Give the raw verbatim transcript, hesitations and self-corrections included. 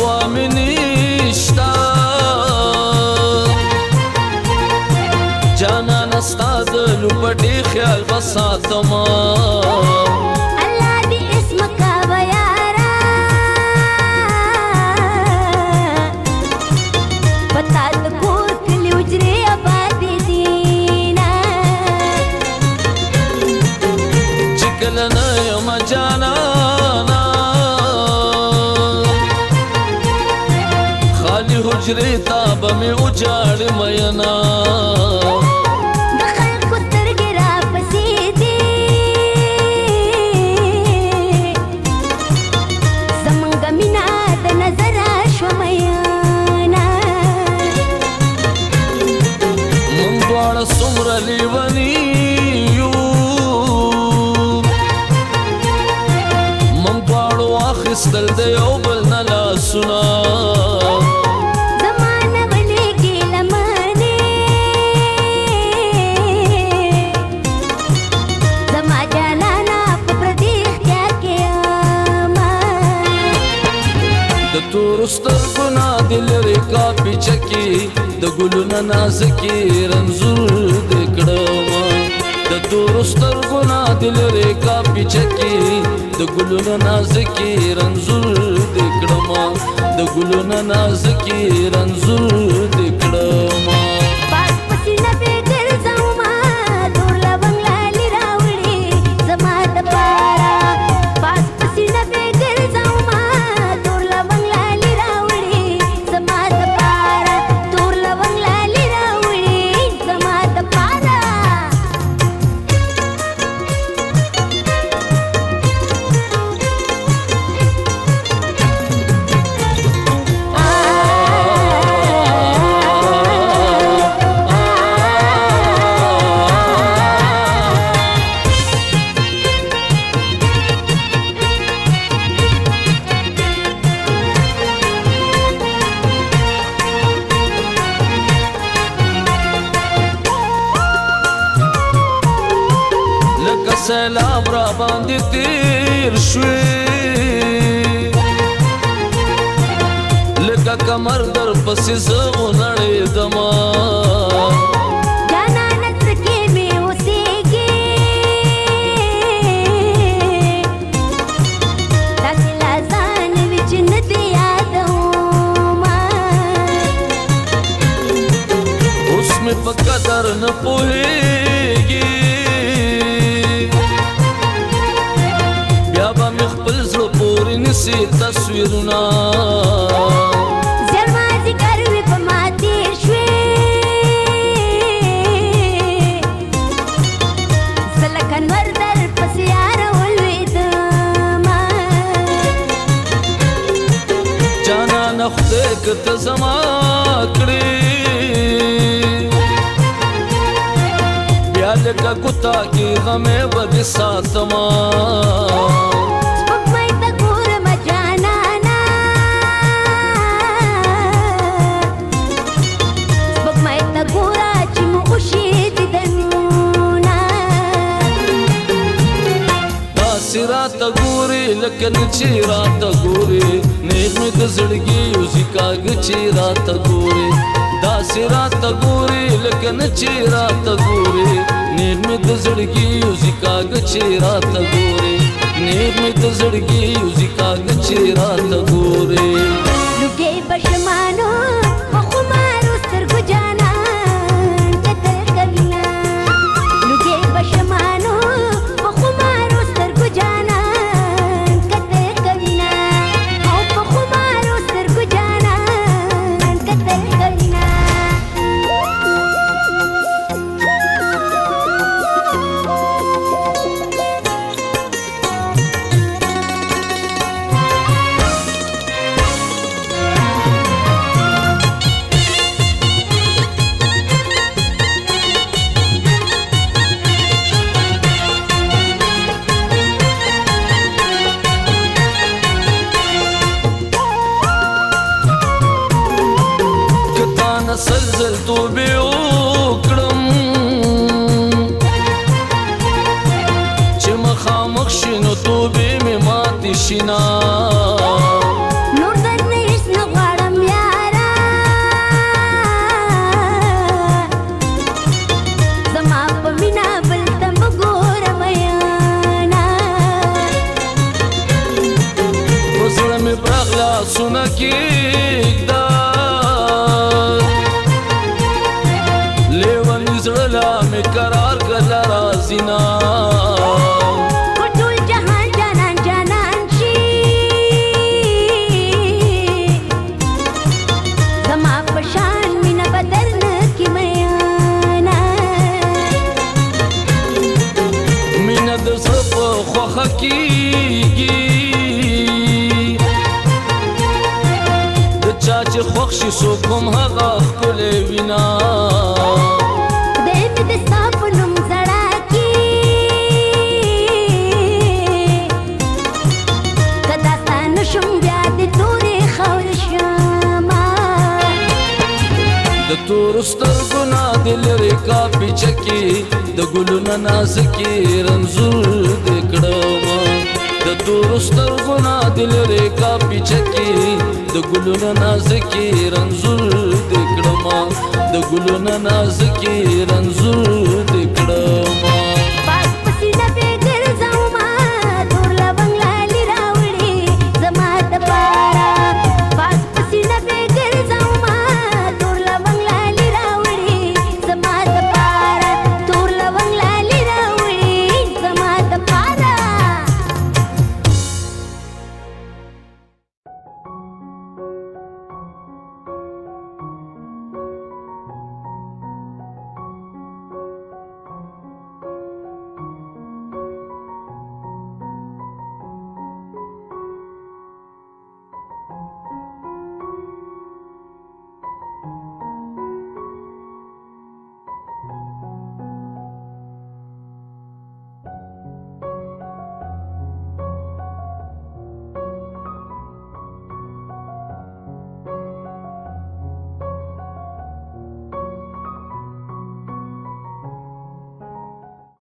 پروا مې نشته جانانه ستا د لوپټې خیال به ساتمه الله دې اسم کعبه یاره پتا د کور کلي حجرې آبادې دینه چې کله نه یمه جانانه خالي حجرې ته به مې وجاړې مینا څومره لیوني یو موږ دواړو اخیستل د یو بل نه لاسونه زما نه ولېږي لمنې زما جانانه په پردي اختیار کې یمه د تورو سترګو نه دې لرې کا پیچکې د ګلونه نازکې رنځور دې کړمه د تورو سترګو نه دې لرې کا پیچکې د ګلونه نازکې رنځور دې کړمه د ګلونه نازکې رنځور دې کړمه پاس پسینه پې ګرځومه تور لونګ لالي راوړې زما دپاره پاس پسینه پې ګرځومه تور لونګ لالي راوړې زما دپاره تور لونګ لالي راوړې زما دپاره سلام را باندې تیر شوې لکه کمر در پسې زه ونړېدمه جانانه زړه کې مې اوسېږې داسې لا ځان وي چې نه دې یادومه اوس مې په قدر نه پوهېږي نسی تصویرونه زیړ مازدیګر وي په ما تېر شوې زه لکه نور در پسې یاره ولوېدمه جانانه خدای که ته زما کړې بیا لکه کوتا کې غمې به دې ساتمه راته ګورې لکه نه چې راته ګورې نیغ مې د زړګي یوزي کاږه چې راته ګورې داسې راته ګورې لکه نه چې راته ګورې نیغ مې د زړګي یوزي کاږه چې راته ګورې نیغ مې د زړګي یوزي کاږه چې راته ګورې لوګي بشمانو په خمارو سترګو جانان کتل کوینه لوګي بشمانو په خمارو سترګو جانان کتل کوینه او په خمارو سترګو جانان کتل کوینه سلسل توبې وکړم چې مخامخ شي نو توبې مې ماتې شي نه نور درد نه هېڅ نه مکیږده لیوني زړه لا مې قرار کړه راځي نه ټول جهان جانان جانان شي زما په شان مینه بدل نه کې میانا مینه د زړه په خوښه کېږي د چا چې خوښ شي څوک هم هغه ښکلی وینا خدای مې د ستا په نوم زړه کې که داستا نه شم بیا د تورې خاورې شمه د تورو سترګو نه د لرې کا پیچکې د ګلونه نازکې رنځور دې کړمه د تورو سترګو نه د لرې کا پیچکې د ګلونه نازکې رنځور دې کړمه د ګلونه نازکې رنځور دې کړمه